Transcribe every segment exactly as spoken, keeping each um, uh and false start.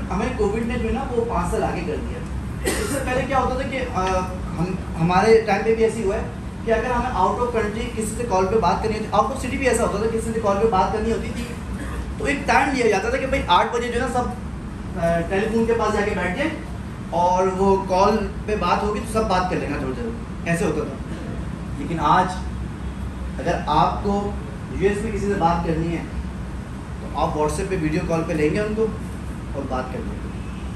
हमें कोविड ने जो है ना वो पाँच साल आगे कर दिया। इससे पहले क्या होता था कि आ, हम हमारे टाइम पे भी ऐसी हुआ है कि अगर हमें आउट ऑफ कंट्री किसी से कॉल पे बात करनी होती, आउट ऑफ सिटी भी ऐसा होता था, किसी से कॉल पे बात करनी होती थी तो एक टाइम लिया जाता था कि भाई आठ बजे जो है ना सब टेलीफोन के पास जाके बैठ जाए और वो कॉल पे बात होगी तो सब बात कर लेना थोड़ी देर, ऐसे होता था। लेकिन आज अगर आपको यूएस में किसी से बात करनी है तो आप व्हाट्सएप पे वीडियो कॉल पे लेंगे उनको और बात कर लेंगे।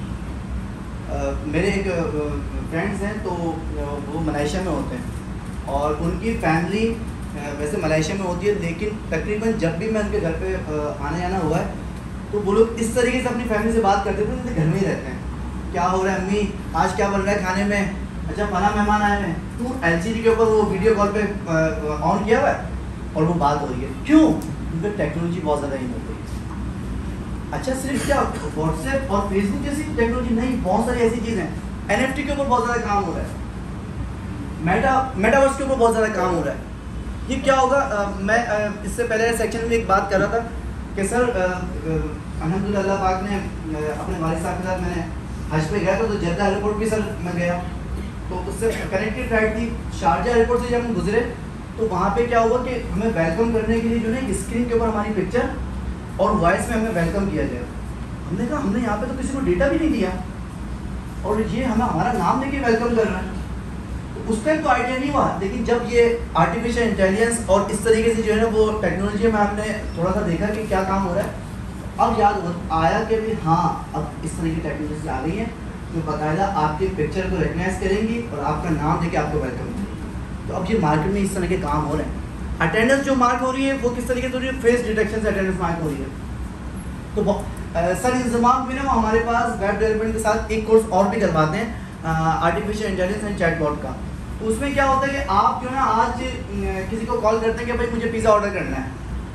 uh, मेरे एक फ्रेंड्स हैं तो वो मलेशिया में होते हैं और उनकी फैमिली वैसे मलेशिया में होती है, लेकिन तकरीबन जब भी मैं उनके घर पे आने जाना हुआ है तो वो लोग इस तरीके से अपनी फैमिली से बात करते थे जैसे घर में ही रहते हैं। क्या हो रहा है अम्मी, आज क्या बन रहा है खाने में, अच्छा फला मेहमान आए हैं, तू एलसीडी के ऊपर वो वीडियो कॉल पे ऑन किया हुआ है और वो बात हो रही है। क्यों? क्योंकि टेक्नोलॉजी बहुत ज़्यादा इन हो गई। अच्छा सिर्फ क्या व्हाट्सएप और फेसबुक जैसी टेक्नोलॉजी नहीं, बहुत सारी ऐसी चीज़ें हैं। एनएफटी के ऊपर बहुत ज़्यादा काम हो रहा है, मेटा मेटावर्स के ऊपर बहुत ज़्यादा काम हो रहा है। ये क्या होगा, आ, मैं आ, इससे पहले सेक्शन में एक बात कर रहा था कि सर अल्हम्दुलिल्लाह अल्लाह पाक ने अपने वालिद साहब के साथ मैंने हज पे गया था तो जद्दा एयरपोर्ट भी सर मैं गया तो उससे कनेक्टेड फ्लाइट थी। शारजा एयरपोर्ट से जब हम गुजरे तो वहाँ पे क्या हुआ कि हमें वेलकम करने के लिए जो है स्क्रीन के ऊपर हमारी पिक्चर और वॉइस में हमें वेलकम किया गया। हमने कहा हमने यहाँ पे तो किसी को डेटा भी नहीं दिया और ये हमें हमारा नाम लेके वेलकम कर रहा है। तो उस टाइम तो आइडिया नहीं हुआ, लेकिन जब ये आर्टिफिशियल इंटेलिजेंस और इस तरीके से जो है ना वो टेक्नोलॉजी में हमने थोड़ा सा देखा कि क्या काम हो रहा है, अब याद आया कि भी हाँ अब इस तरह की टेक्नोलॉजी आ गई है जो बाकायदा आपके पिक्चर को रिकग्नाइज करेंगी और आपका नाम देके आपको वेलकम करेंगी। तो अब ये मार्केट में इस तरह के काम हो रहे हैं। अटेंडेंस जो मार्क हो रही है वो किस तरीके से हो रही है, फेस डिटेक्शन से अटेंडेंस मार्क हो रही है। तो आ, सर इंतजाम भी ना हमारे पास वेब डेवलपमेंट के साथ एक कोर्स और भी करवाते हैं आर्टिफिशियल इंटेलिजेंस एंड चैटबॉट का। तो उसमें क्या होता है कि आप जो है ना आज किसी को कॉल करते हैं कि भाई मुझे पिज़्ज़ा ऑर्डर करना है,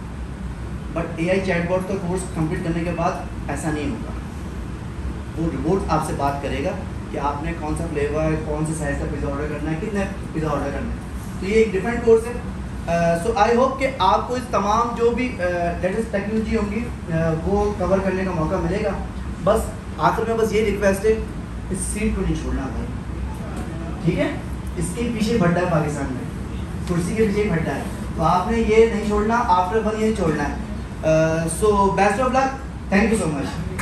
बट एआई चैटबॉट का कोर्स कंप्लीट करने के बाद ऐसा नहीं होगा। वो रिपोर्ट आपसे बात करेगा कि आपने कौन सा फ्लेवर, कौन से साइज़ का पिज़्ज़ा ऑर्डर करना है, कितने पिज़्ज़ा ऑर्डर करना है। तो ये एक डिफरेंट कोर्स है। सो आई होप कि आपको इस तमाम जो भी लेटेस्ट टेक्नोलॉजी होंगी uh, वो कवर करने का मौका मिलेगा। बस आखिर में बस ये रिक्वेस्ट है, इस सीट को नहीं छोड़ना भाई, ठीक है? इसके पीछे भट्टा है पाकिस्तान में, कुर्सी के पीछे भट्टा है, तो आपने ये नहीं छोड़ना, आफ्टर वन ये छोड़ना है। So best of luck, thank you so much.